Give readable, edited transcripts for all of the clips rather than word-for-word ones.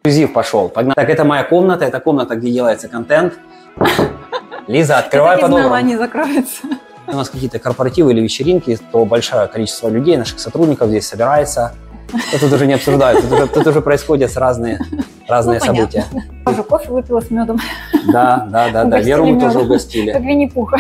Эксклюзив пошел. Погнали. Так, это моя комната, это комната, где делается контент. Лиза, открывай по-доброму. Они закроются. У нас какие-то корпоративы или вечеринки, то большое количество людей, наших сотрудников здесь собирается. Но тут уже не обсуждают, тут уже происходят разные события. Я уже кофе выпила с медом. Да. Веру мы тоже угостили. Как Винни-Пуха.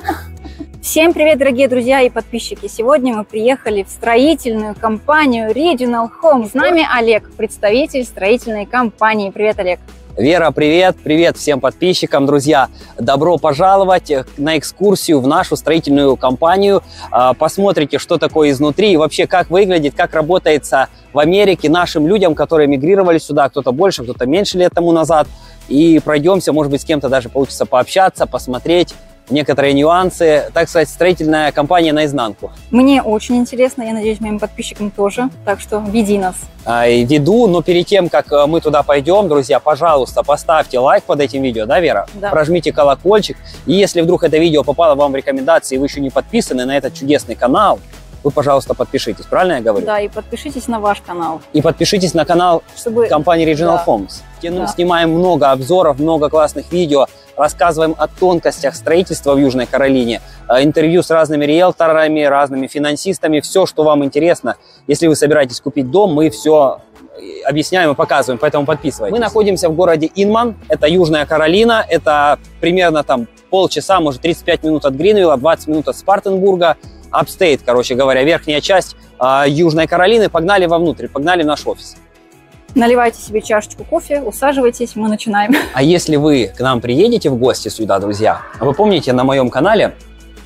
Всем привет, дорогие друзья и подписчики! Сегодня мы приехали в строительную компанию Regional Home. С нами Олег, представитель строительной компании. Привет, Олег! Вера, привет! Привет всем подписчикам, друзья! Добро пожаловать на экскурсию в нашу строительную компанию. Посмотрите, что такое изнутри и вообще как выглядит, как работается в Америке нашим людям, которые мигрировали сюда, кто-то больше, кто-то меньше лет тому назад. И пройдемся, может быть, с кем-то даже получится пообщаться, посмотреть некоторые нюансы, так сказать, строительная компания наизнанку. Мне очень интересно, я надеюсь, моим подписчикам тоже, так что веди нас. Веду, но перед тем, как мы туда пойдем, друзья, пожалуйста, поставьте лайк под этим видео, да, Вера? Да. Прожмите колокольчик, и если вдруг это видео попало вам в рекомендации, и вы еще не подписаны на этот чудесный канал, вы, пожалуйста, подпишитесь, правильно я говорю? Да, и подпишитесь на ваш канал. И подпишитесь на канал компании Regional Homes. Да. Снимаем много обзоров, много классных видео, рассказываем о тонкостях строительства в Южной Каролине, интервью с разными риэлторами, разными финансистами, все, что вам интересно. Если вы собираетесь купить дом, мы все объясняем и показываем, поэтому подписывайтесь. Мы находимся в городе Инман, это Южная Каролина, это примерно там полчаса, может 35 минут от Гринвилла, 20 минут от Спартенбурга, апстейт, короче говоря, верхняя часть Южной Каролины. Погнали вовнутрь, погнали в наш офис. Наливайте себе чашечку кофе, усаживайтесь, мы начинаем. А если вы к нам приедете в гости сюда, друзья, вы помните, на моем канале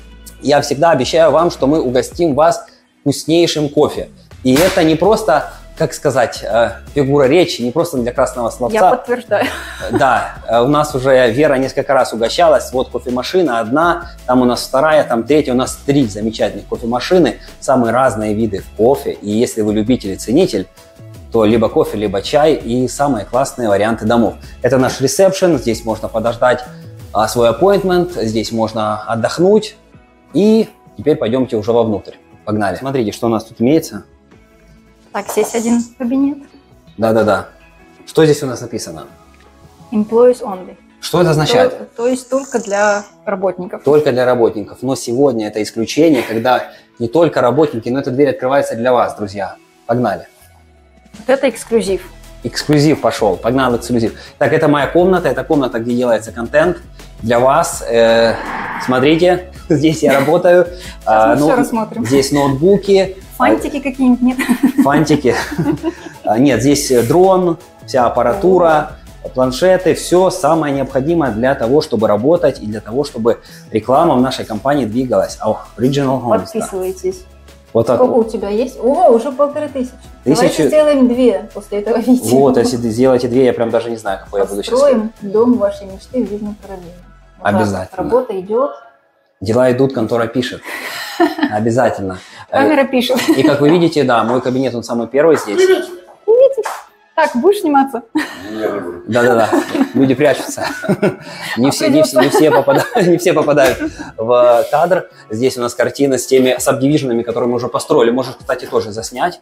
я всегда обещаю вам, что мы угостим вас вкуснейшим кофе. И это не просто, как сказать, фигура речи, не просто для красного словца. Я подтверждаю. Да, у нас уже Вера несколько раз угощалась. Вот кофемашина одна, там у нас вторая, там третья. У нас 3 замечательных кофемашины, самые разные виды кофе. И если вы любитель и ценитель, то либо кофе, либо чай и самые классные варианты домов. Это наш ресепшн, здесь можно подождать свой appointment, здесь можно отдохнуть. И теперь пойдемте уже вовнутрь. Погнали. Смотрите, что у нас тут имеется. Так, здесь один кабинет. Да. Что здесь у нас написано? Employees only. Что это означает? То есть только для работников. Только для работников. Но сегодня это исключение, когда не только работники, но эта дверь открывается для вас, друзья. Погнали. Вот это эксклюзив. Эксклюзив пошел, погнал эксклюзив. Так, это моя комната, это комната, где делается контент для вас. Смотрите, здесь я работаю. Мы все рассмотрим. Здесь ноутбуки. Фантики какие-нибудь, нет? Фантики. Нет, здесь дрон, вся аппаратура, планшеты, все самое необходимое для того, чтобы работать и для того, чтобы реклама в нашей компании двигалась. Regional Homes. Подписывайтесь. Вот так Сколько вот. у тебя есть? О, уже 1500. Давайте сделаем 2 после этого видео. Вот, если сделаете 2, я прям даже не знаю, какой я буду счастливый. Построим дом вашей мечты в Южной Каролине. Обязательно. Работа идет. Дела идут, контора пишет. Обязательно. Камера пишет. И как вы видите, да, мой кабинет, он самый первый здесь. Так, будешь сниматься? Да. Люди прячутся. Не все попадают в кадр. Здесь у нас картина с теми сабдивиженами, которые мы уже построили. Можешь, кстати, тоже заснять.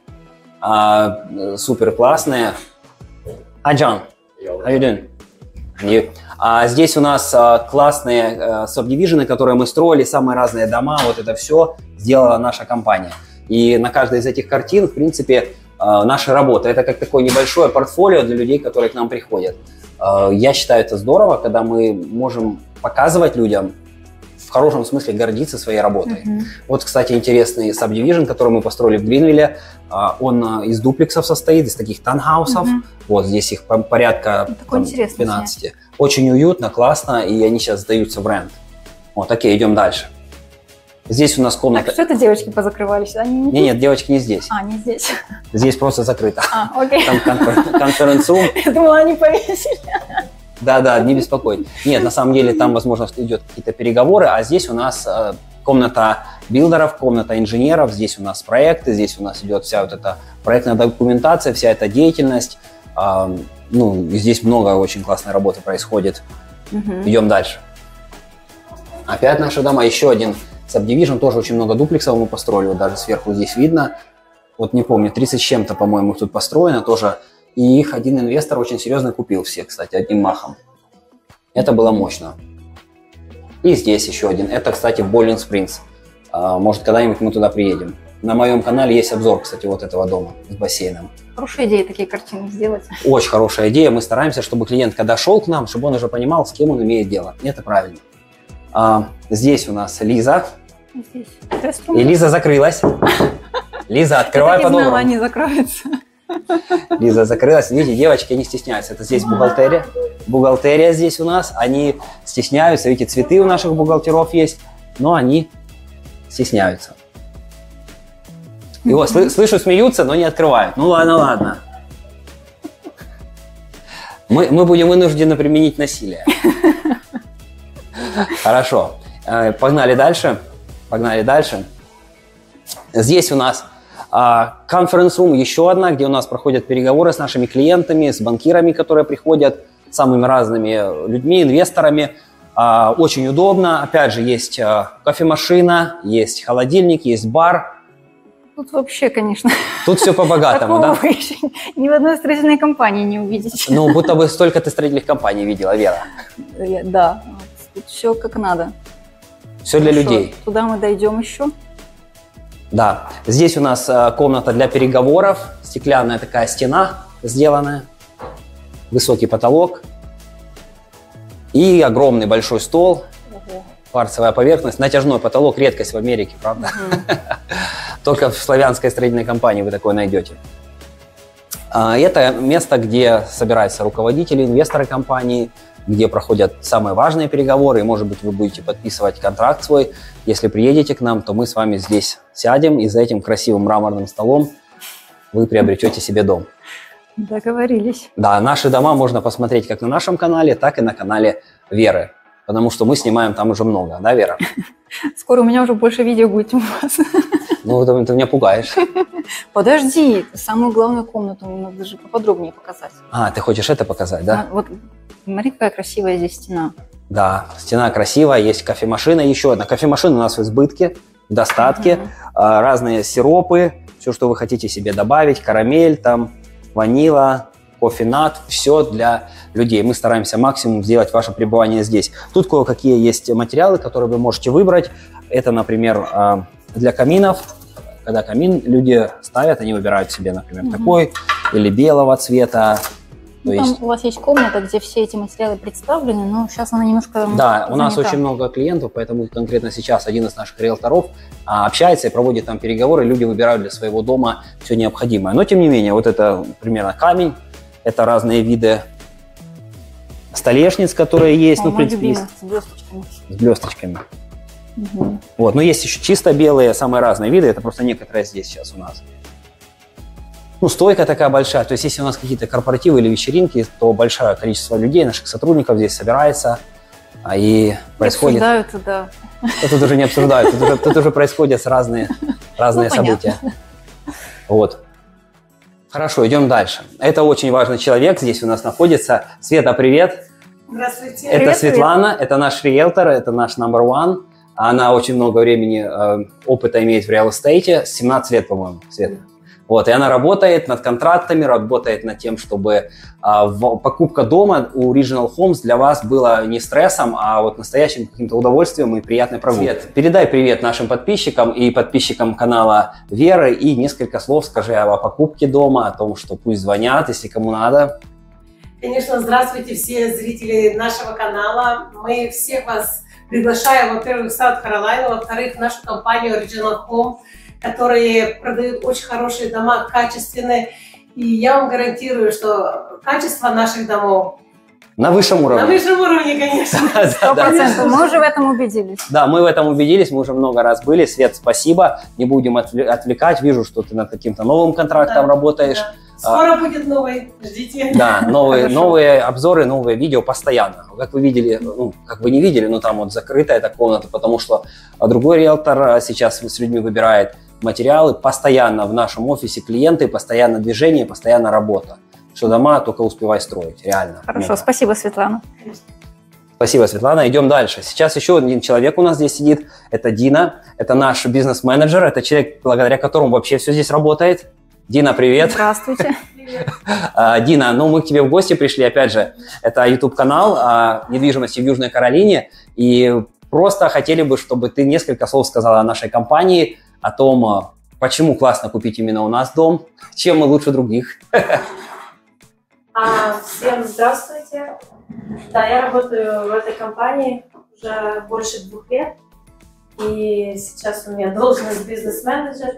Супер классные. Hi, John. How you doing? Здесь у нас классные сабдивижены, которые мы строили, самые разные дома. Вот это все сделала наша компания. И на каждой из этих картин, в принципе, наша работа. Это как такое небольшое портфолио для людей, которые к нам приходят. Я считаю, это здорово, когда мы можем показывать людям, в хорошем смысле гордиться своей работой. Вот, кстати, интересный сабдивижн, который мы построили в Гринвилле. Он из дуплексов состоит, из таких таунхаусов. Вот здесь их порядка 12. Очень уютно, классно, и они сейчас сдаются в рент. Вот, окей, идем дальше. Здесь у нас комната... Так, что это девочки позакрывались? Нет, девочки не здесь. Не здесь. Здесь просто закрыто. Окей. Там конференц-рум. Я думала, они повесили. Да, не беспокойтесь. Нет, на самом деле там, возможно, идет какие-то переговоры, а здесь у нас комната билдеров, комната инженеров, здесь у нас проекты, здесь у нас идет вся вот эта проектная документация, вся эта деятельность. И здесь много очень классной работы происходит. Идем дальше. Опять наши дома, еще один сабдивижн, тоже очень много дуплексов мы построили, вот даже сверху здесь видно. Вот не помню, 30 с чем-то, по-моему, тут построено, тоже И их один инвестор очень серьезно купил все, кстати, одним махом. Это было мощно. И здесь еще один. Это, кстати, в Бойлинг Спрингс. Может, когда-нибудь мы туда приедем. На моем канале есть обзор, кстати, вот этого дома с бассейном. Хорошая идея такие картины сделать. Очень хорошая идея. Мы стараемся, чтобы клиент, когда шел к нам, чтобы он уже понимал, с кем он имеет дело. Это правильно. Здесь у нас Лиза. Здесь. И Лиза закрылась. Лиза, открывай по-доброму. Они закроются. Лиза закрылась. Видите, девочки не стесняются. Это здесь бухгалтерия. Бухгалтерия здесь у нас. Они стесняются. Видите, цветы у наших бухгалтеров есть, но они стесняются. Его слышу, смеются, но не открывают. Ну ладно, ладно. Мы будем вынуждены применить насилие. Хорошо. Погнали дальше. Погнали дальше. Здесь у нас конференц-рум, еще одна, где у нас проходят переговоры с нашими клиентами, с банкирами, которые приходят, с самыми разными людьми, инвесторами. Очень удобно. Опять же, есть кофемашина, есть холодильник, есть бар. Тут вообще, конечно. Тут все по-богатому, да? Вы еще ни в одной строительной компании не увидите. Ну, будто бы столько ты строительных компаний видела, Вера. Да, тут все как надо. Все для людей. Туда мы дойдем еще. Да. Здесь у нас комната для переговоров. Стеклянная такая стена сделанная. Высокий потолок. И огромный большой стол. Кварцевая поверхность. Натяжной потолок. Редкость в Америке, правда? Только в славянской строительной компании вы такое найдете. Это место, где собираются руководители, инвесторы компании, где проходят самые важные переговоры. И, может быть, вы будете подписывать контракт свой. Если приедете к нам, то мы с вами здесь сядем, и за этим красивым мраморным столом вы приобретете себе дом. Договорились. Да, наши дома можно посмотреть как на нашем канале, так и на канале Веры. Потому что мы снимаем там уже много, да, Вера? Скоро у меня уже больше видео будет у вас. Ну, ты меня пугаешь. Подожди, самую главную комнату надо даже поподробнее показать. Ты хочешь это показать, да? Вот, смотри, какая красивая здесь стена. Да, стена красивая, есть кофемашина, еще одна. Кофемашина у нас в избытке, в достатке. Разные сиропы, все, что вы хотите себе добавить, карамель, там, ванила, кофенат, все для людей. Мы стараемся максимум сделать ваше пребывание здесь. Тут кое-какие есть материалы, которые вы можете выбрать. Это, например, для каминов. Когда камин люди ставят, они выбирают себе, например, такой или белого цвета. Там у вас есть комната, где все эти материалы представлены, но сейчас она немножко Да, у нас очень много клиентов, поэтому конкретно сейчас один из наших риэлторов общается и проводит там переговоры, люди выбирают для своего дома все необходимое. Но, тем не менее, вот это примерно камень, это разные виды столешниц, которые есть. Ну, в принципе, есть с блесточками. С блесточками. Вот, но есть еще чисто белые, самые разные виды, это просто некоторые здесь сейчас у нас. Ну, стойка такая большая, то есть если у нас какие-то корпоративы или вечеринки, то большое количество людей, наших сотрудников здесь собирается, и происходит... Обсуждают, да. Тут уже не обсуждают, тут уже происходят разные события. Вот. Хорошо, идем дальше. Это очень важный человек здесь у нас находится. Света, привет. Здравствуйте. Это Привет, Светлана, это наш риэлтор, это наш number one. Она очень много времени, опыта имеет в реал-эстейте, 17 лет, по-моему, Света. Вот, и она работает над контрактами, работает над тем, чтобы покупка дома у Regional Homes для вас была не стрессом, а вот настоящим каким-то удовольствием и приятной прогулкой. Свет, передай привет нашим подписчикам и подписчикам канала Веры и несколько слов скажи о покупке дома, о том, что пусть звонят, если кому надо. Конечно, здравствуйте все зрители нашего канала. Мы всех вас приглашаем, во-первых, в Саут-Каролайну, во-вторых, в нашу компанию Regional Home, которые продают очень хорошие дома, качественные. И я вам гарантирую, что качество наших домов на высшем уровне. На высшем уровне, конечно. 100%. Мы уже в этом убедились. Да, мы в этом убедились, мы уже много раз были. Свет, спасибо. Не будем отвлекать. Вижу, что ты над каким-то новым контрактом работаешь. Да. Скоро будет новый, ждите. Да, новые обзоры, новые видео постоянно. Как вы видели, ну, как вы не видели, но там вот закрытая эта комната, потому что другой риэлтор сейчас с людьми выбирает материалы. Постоянно в нашем офисе клиенты, постоянно движение, постоянно работа. Что дома только успевай строить, реально. Хорошо, мега. спасибо, Светлана. Спасибо, Светлана. Идем дальше. Сейчас еще один человек у нас здесь сидит. Это Дина. Это наш бизнес-менеджер. Это человек, благодаря которому вообще все здесь работает. Дина, привет. Здравствуйте. Привет. Дина, ну мы к тебе в гости пришли, опять же, это YouTube-канал о недвижимости в Южной Каролине, и просто хотели бы, чтобы ты несколько слов сказала о нашей компании, о том, почему классно купить именно у нас дом, чем мы лучше других. Всем здравствуйте. Да, я работаю в этой компании уже больше 2 лет, и сейчас у меня должность бизнес-менеджер.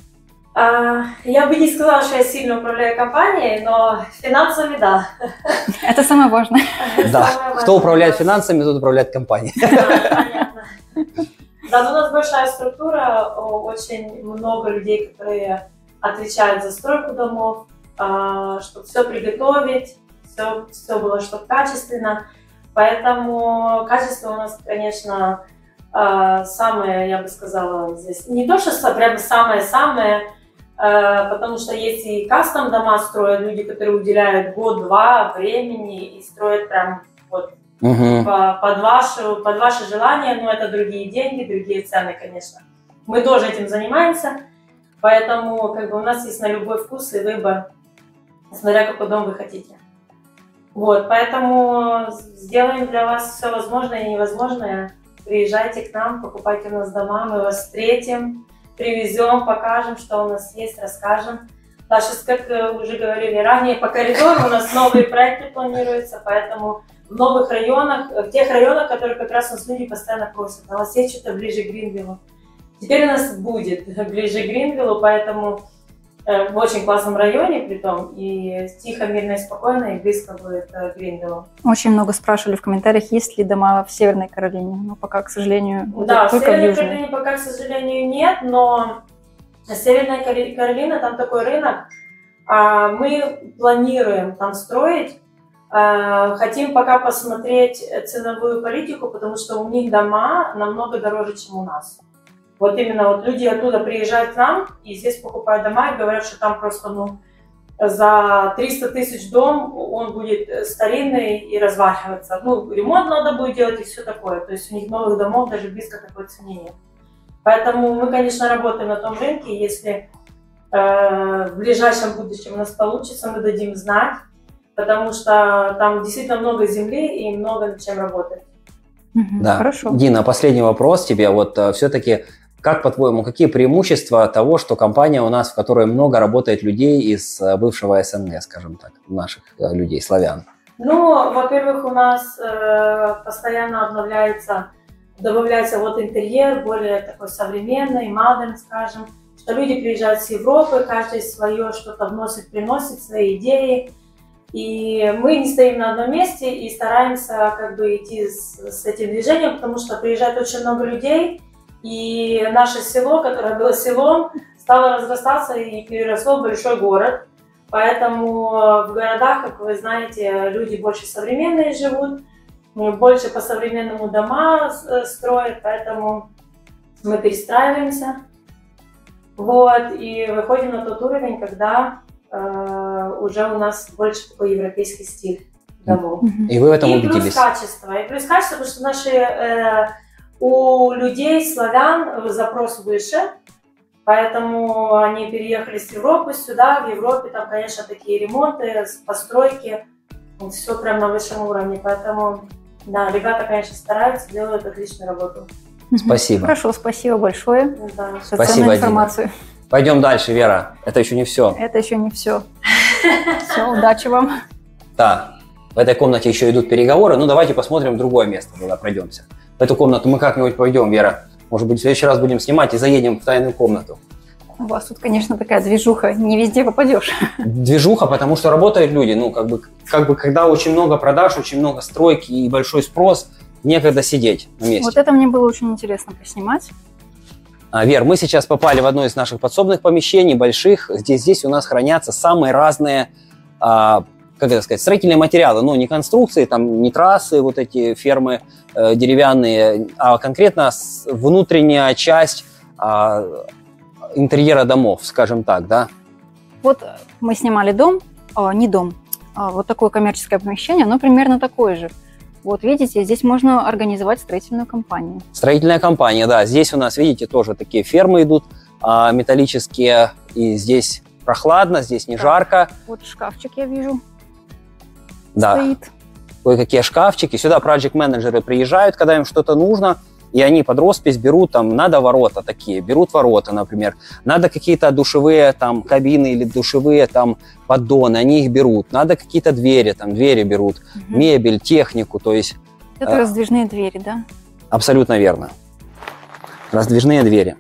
Я бы не сказала, что я сильно управляю компанией, но финансами, да. Это самое важное. Да, кто управляет финансами, тот управляет компанией. Да, понятно. Да, у нас большая структура, очень много людей, которые отвечают за стройку домов, чтобы все приготовить, все было, чтобы качественно. Поэтому качество у нас, конечно, самое, я бы сказала, здесь не то, что прямо самое-самое, потому что есть и кастом дома строят люди, которые уделяют год-два времени и строят прям вот под ваше желание, но это другие деньги, другие цены, конечно. Мы тоже этим занимаемся, поэтому как бы у нас есть на любой вкус и выбор, смотря какой дом вы хотите. Вот, поэтому сделаем для вас все возможное и невозможное. Приезжайте к нам, покупайте у нас дома, мы вас встретим, привезем, покажем, что у нас есть, расскажем. Даже, как уже говорили ранее, по коридору у нас новые проекты планируются, поэтому в новых районах, в тех районах, которые как раз у нас люди постоянно просят, у вас есть что-то ближе к Гринвиллу. Теперь у нас будет ближе к Гринвиллу, поэтому в очень классном районе, притом, и тихо, мирно и спокойно, и близко будет к Гринвиллу. Очень много спрашивали в комментариях, есть ли дома в Северной Каролине, но пока, к сожалению, да, только в Северной в Южной. Каролине пока, к сожалению, нет, но Северная Каролина, там такой рынок, мы планируем там строить, хотим пока посмотреть ценовую политику, потому что у них дома намного дороже, чем у нас. Вот именно вот люди оттуда приезжают к нам и здесь покупают дома и говорят, что там просто за 300 тысяч дом он будет старинный и разваливаться. Ну, ремонт надо будет делать и все такое. То есть у них новых домов даже близко такой цене нет. Поэтому мы, конечно, работаем на том рынке. Если в ближайшем будущем у нас получится, мы дадим знать, потому что там действительно много земли и много над чем работать. Да. Хорошо. Дина, последний вопрос тебе. Вот все-таки, как по-твоему, какие преимущества того, что компания у нас, в которой много работает людей из бывшего СНГ, скажем так, наших людей, славян? Ну, во-первых, у нас постоянно добавляется вот интерьер, более такой современный, модерн, скажем, что люди приезжают с Европы, каждый свое что-то вносит, приносит, свои идеи. И мы не стоим на одном месте и стараемся как бы идти с этим движением, потому что приезжает очень много людей, и наше село, которое было селом, стало разрастаться и переросло в большой город. Поэтому в городах, как вы знаете, люди больше современные живут, больше по-современному дома строят, поэтому мы перестраиваемся. Вот, и выходим на тот уровень, когда уже у нас больше такой европейский стиль домов. И вы в этом и убедились? И плюс качество, потому что у людей, славян, запрос выше, поэтому они переехали с Европы сюда. В Европе там, конечно, такие ремонты, постройки, все прям на высшем уровне, поэтому, да, ребята, конечно, стараются, делают отличную работу. Спасибо. Хорошо, спасибо большое Да. за Спасибо, ценную информацию. Пойдем дальше, Вера. Это еще не все. Это еще не все. Все, удачи вам. Да, в этой комнате еще идут переговоры. Ну, давайте посмотрим другое место, когда пройдемся. В эту комнату мы как-нибудь пойдем, Вера. Может быть, в следующий раз будем снимать и заедем в тайную комнату. У вас тут, конечно, такая движуха, не везде попадешь. Движуха, потому что работают люди. Ну, как бы, когда очень много продаж, очень много стройки и большой спрос, некогда сидеть на месте. Вот это мне было очень интересно поснимать. Вер, мы сейчас попали в одно из наших подсобных помещений, больших. Здесь у нас хранятся самые разные, как это сказать, строительные материалы. Ну, не конструкции, там, не трассы, вот эти фермы деревянные, а конкретно внутренняя часть интерьера домов, скажем так, да? Вот мы снимали дом, не дом, вот такое коммерческое помещение, оно примерно такое же. Вот видите, здесь можно организовать строительную компанию. Строительная компания, да. Здесь у нас, видите, тоже такие фермы идут металлические. И здесь прохладно, здесь не Так. жарко. Вот шкафчик я вижу, Да, стоит. кое-какие шкафчики. Сюда проект-менеджеры приезжают, когда им что-то нужно, и они под роспись берут, там, надо ворота такие, берут ворота, например. Надо какие-то душевые там кабины или душевые там поддоны, они их берут. Надо какие-то двери, там, двери берут, Мгм. мебель, технику, то есть Это раздвижные двери, да? абсолютно верно. Раздвижные двери.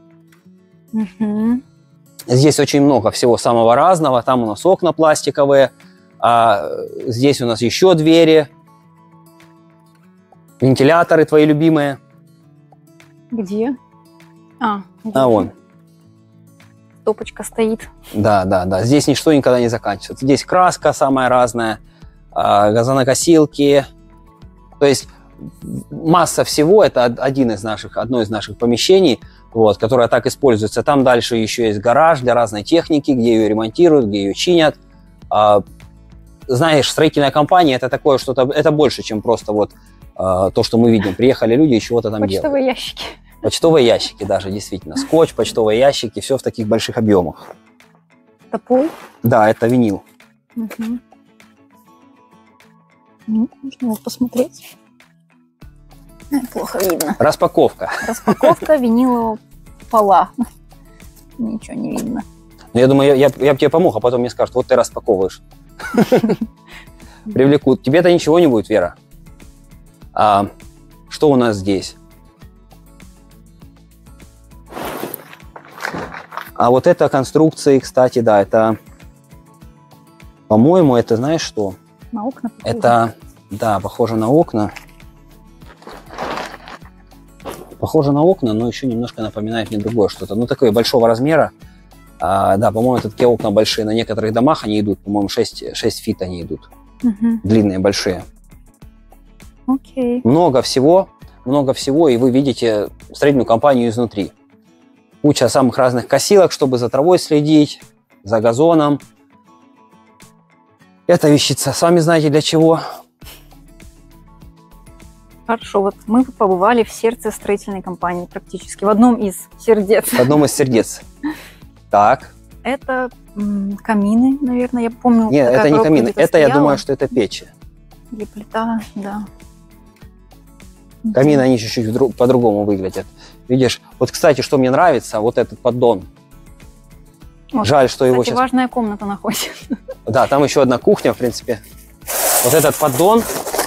Мгм. Здесь очень много всего самого разного. Там у нас окна пластиковые, а здесь у нас еще двери, вентиляторы твои любимые. Где? А вижу. вон, Стопочка стоит. да. Здесь ничто никогда не заканчивается. Здесь краска самая разная, газонокосилки. То есть масса всего. Это одно из наших помещений, вот, которое так используется. Там дальше еще есть гараж для разной техники, где ее ремонтируют, где ее чинят. Знаешь, строительная компания это такое что-то, это больше, чем просто вот то, что мы видим. Приехали люди и чего-то там делают. Почтовые ящики. Почтовые ящики даже, действительно. Скотч, почтовые ящики, все в таких больших объемах. Это пол. Да, это винил. Мгм. Ну, можно его посмотреть. Плохо видно. Распаковка. Распаковка винилового пола. Ничего не видно. Ну, я думаю, я бы тебе помог, а потом мне скажут, вот ты распаковываешь. Привлекут. Тебе-то ничего не будет, Вера. Что у нас здесь? А вот это конструкции, кстати, да, это, по-моему, это знаешь что? На окна. Это, да, похоже на окна. Похоже на окна, но еще немножко напоминает мне другое что-то. Ну, такое большого размера. Да, по-моему, это такие окна большие. На некоторых домах они идут, по-моему, 6 фит они идут. Мгм. Длинные, большие. Окей. Много всего, и вы видите строительную компанию изнутри. Куча самых разных косилок, чтобы за травой следить, за газоном. Эта вещица, сами знаете для чего. Хорошо, вот мы побывали в сердце строительной компании практически, в одном из сердец. В одном из сердец. Так. Это камины, наверное, я помню. Нет, такая это не коробка камины. где-то Это, я стояла. думаю, что это печи. Или плита, да. Камины, они чуть-чуть по-другому выглядят. Видишь, вот, кстати, что мне нравится, вот этот поддон. Вот, Жаль, что его кстати, сейчас... важная комната находится. Да, там еще одна кухня, в принципе. Вот этот поддон.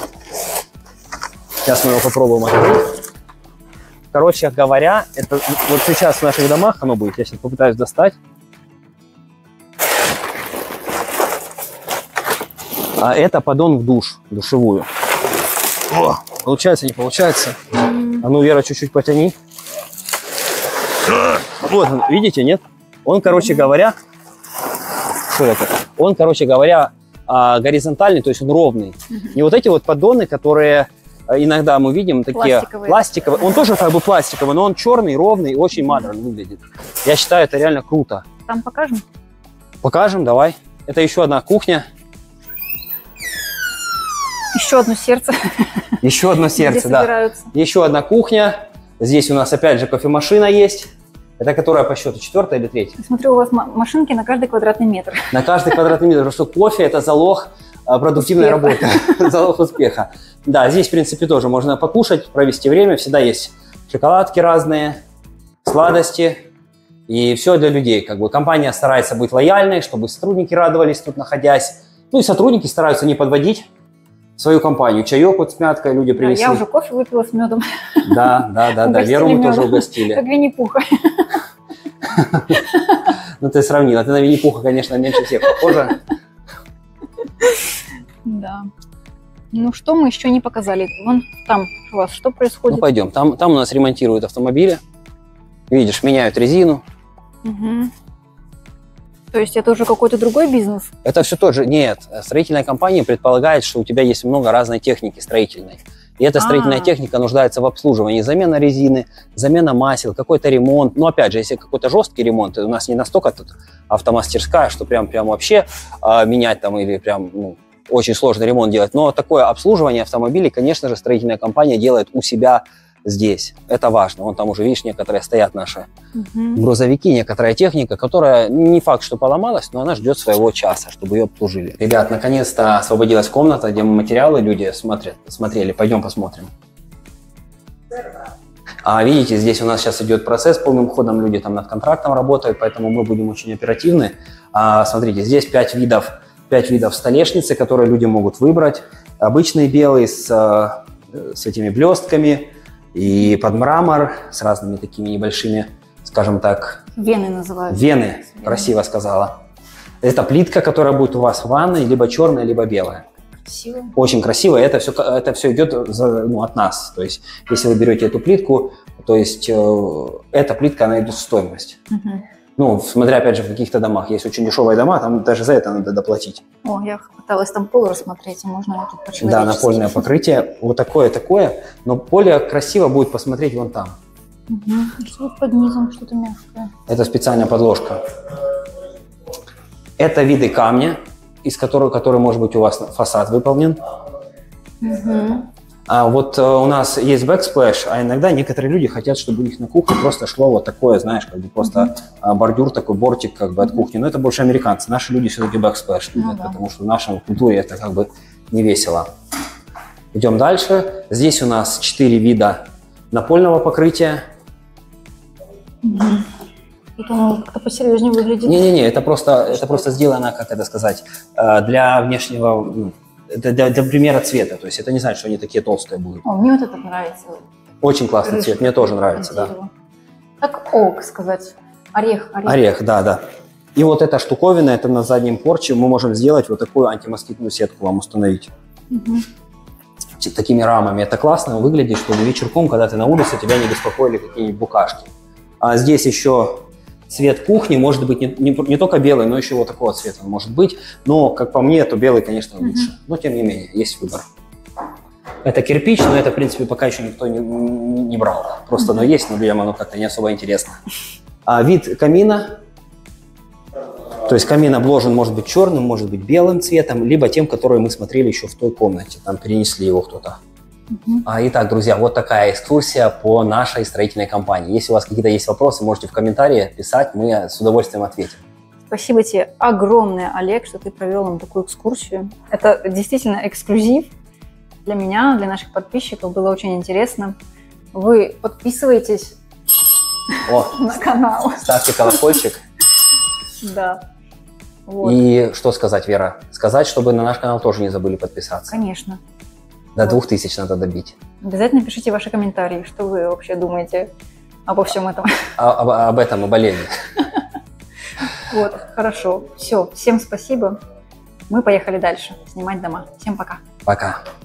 Сейчас мы его попробуем открыть. Короче говоря, это вот сейчас в наших домах оно будет. Я сейчас попытаюсь достать. А это поддон в душ, в душевую. О, получается, не получается? А ну, Вера, чуть-чуть потяни. Вот он, видите, нет? Он, короче говоря... Что это? Он, короче говоря, горизонтальный, то есть он ровный. Не вот эти вот поддоны, которые иногда мы видим, такие пластиковые. Он тоже как бы пластиковый, но он черный, ровный, очень модерн выглядит. Я считаю, это реально круто. Там покажем? Покажем, давай. Это еще одна кухня. Еще одно сердце. Еще одно сердце, где да. собираются. Еще одна кухня. Здесь у нас опять же кофемашина есть. Это которая по счету 4-я или 3-я? Смотрю, у вас машинки на каждый квадратный метр. На каждый квадратный метр, потому что кофе – это залог продуктивной работы, залог успеха. Да, здесь, в принципе, тоже можно покушать, провести время. Всегда есть шоколадки разные, сладости. И все для людей. Как бы компания старается быть лояльной, чтобы сотрудники радовались тут находясь. Ну и сотрудники стараются не подводить свою компанию. Чаек вот с мяткой люди принесли. Я уже кофе выпила с медом. Да. Веру мы тоже угостили. Как Винни-Пуха. Ну, ты сравнила. Ты на Винни-Пуха, конечно, меньше всех похожа. Да. Ну, что мы еще не показали? Вон там у вас что происходит? Ну, пойдем. Там у нас ремонтируют автомобили. Видишь, меняют резину. Угу. То есть это уже какой-то другой бизнес? Это все тот же. Нет, строительная компания предполагает, что у тебя есть много разной техники строительной. И эта строительная техника нуждается в обслуживании. Замена резины, замена масел, какой-то ремонт. Но опять же, если какой-то жесткий ремонт, у нас не настолько тут автомастерская, что прям вообще менять там или прям очень сложный ремонт делать. Но такое обслуживание автомобилей, конечно же, строительная компания делает у себя здесь. Это важно. Вон там уже, видишь, некоторые стоят наши грузовики, некоторая техника, которая не факт, что поломалась, но она ждет своего часа, чтобы ее обслужили. Ребят, наконец-то освободилась комната, где материалы люди смотрели. Пойдем посмотрим. Видите, здесь у нас сейчас идет процесс полным ходом, люди там над контрактом работают, поэтому мы будем очень оперативны. Смотрите, здесь 5 видов столешницы, которые люди могут выбрать. Обычный белый с этими блестками и под мрамор, с разными такими небольшими, скажем так... Вены называют. Вены, красиво сказала. Это плитка, которая будет у вас в ванной, либо черная, либо белая. Красиво. Очень красиво. Это все идет от нас. То есть, если вы берете эту плитку, то есть эта плитка, она идет в стоимость. Ну, смотря, опять же, в каких-то домах. Есть очень дешевые дома, там даже за это надо доплатить. Я пыталась там пол рассмотреть, и можно вот тут по-человечески. Да, напольное покрытие. Вот такое. Но более красиво будет посмотреть вон там. Что под низом, что-то мягкое. Это специальная подложка. Это виды камня, из который может быть у вас фасад выполнен. А вот у нас есть бэксплэш, а иногда некоторые люди хотят, чтобы у них на кухне просто шло вот такое, знаешь, как бы просто бордюр, такой бортик как бы от кухни. Но это больше американцы. Наши люди все-таки бэксплэш любят, потому что в нашей культуре это как бы не весело. Идем дальше. Здесь у нас 4 вида напольного покрытия. Это оно как-то посерьезнее выглядит. Не-не-не, это просто сделано, как это сказать, для внешнего... Это для примера цвета, то есть это не значит, что они такие толстые будут. Мне вот этот нравится. Очень классный цвет, мне тоже нравится, да. Как ок сказать, орех. Орех, да. И вот эта штуковина, это на заднем порче, мы можем сделать вот такую антимоскитную сетку вам установить. Такими рамами. Это классно выглядит, чтобы вечерком, когда ты на улице, тебя не беспокоили какие-нибудь букашки. А здесь еще... Цвет кухни может быть не только белый, но еще вот такого цвета он может быть. Но, как по мне, то белый, конечно, лучше. Но, тем не менее, есть выбор. Это кирпич, но это, в принципе, пока еще никто не брал. Просто оно есть, но людям оно как-то не особо интересно. А вид камина, то есть камин обложен может быть черным, может быть белым цветом, либо тем, который мы смотрели еще в той комнате. Там перенесли его кто-то. Итак, друзья, вот такая экскурсия по нашей строительной компании. Если у вас какие-то есть вопросы, можете в комментариях писать, мы с удовольствием ответим. Спасибо тебе огромное, Олег, что ты провел нам такую экскурсию. Это действительно эксклюзив для меня, для наших подписчиков. Было очень интересно. Вы подписывайтесь на канал. Ставьте колокольчик. Да. И что сказать, Вера? Сказать, чтобы на наш канал тоже не забыли подписаться. Конечно. До 2000 надо добить. Обязательно пишите ваши комментарии, что вы вообще думаете обо всем этом. Об этом, об олене. Вот, хорошо. Все, всем спасибо. Мы поехали дальше снимать дома. Всем пока. Пока.